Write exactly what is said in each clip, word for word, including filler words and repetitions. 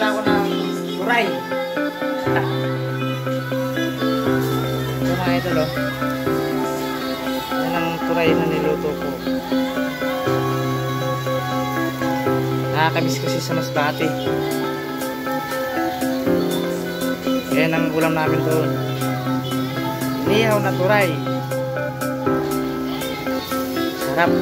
pala ako ng turay. Ito mga idol, oh. Yan ang turay na niluto ko. Nakakamiss kasi sa Masbate. Yan ang ulam namin doon. Inihaw na turay. Sarap.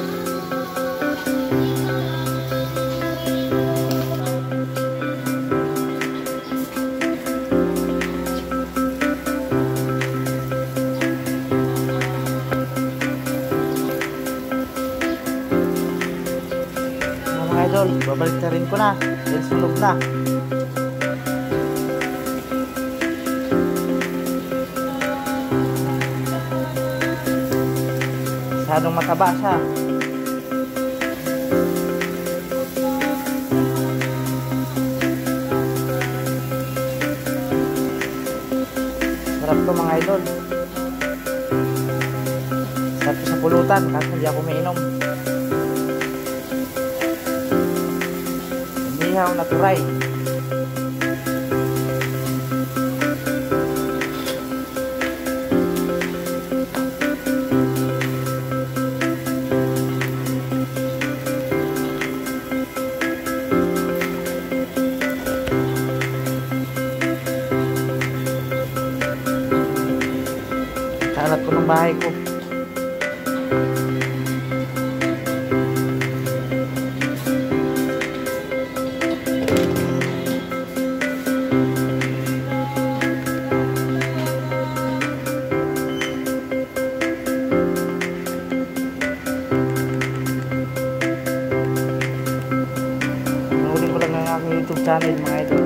Idol, babalik na rin ko na dahil sunog na. Masyadong mataba siya. Sarap to mga idol. Sarap sa pulutan kahit hindi ako mainom. Inihaw na turay. Kalat ko ng bahay ko. YouTube channel mga idol.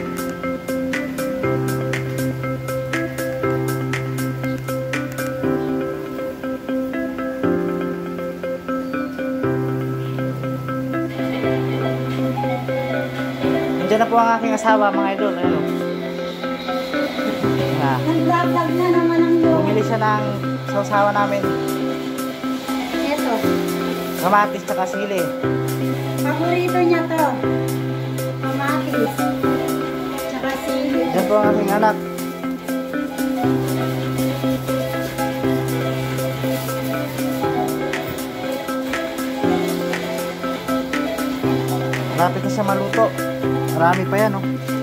Nandiyan na po ang aking asawa mga idol. Ayun. Ah. Nag-vlog na naman ang loob. Bumili siya ng sausawa namin. Ito. Kamatis tsaka sili. Paborito niya to. Kamatis. Tsaka sili. Yan po ang aking anak. Malapit na siya maluto. Marami pa yan, oh.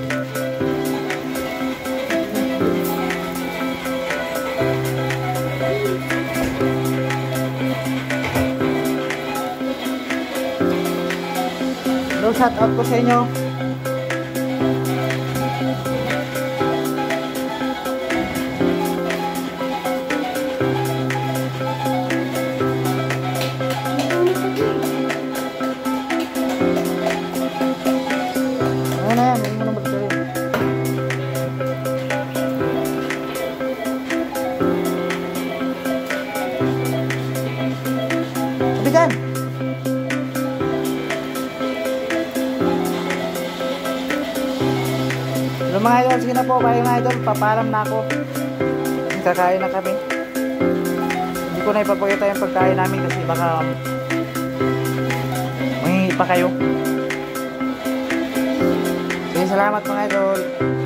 Hello, shout out ko sa inyo. Bigan. Hello mga idol, sige na po, bye mga idol, papalam na ako. Kakain na kami. Hindi ko na ipapakita yung pagkain namin kasi baka mangingi pa kayo. Sige, salamat mga idol.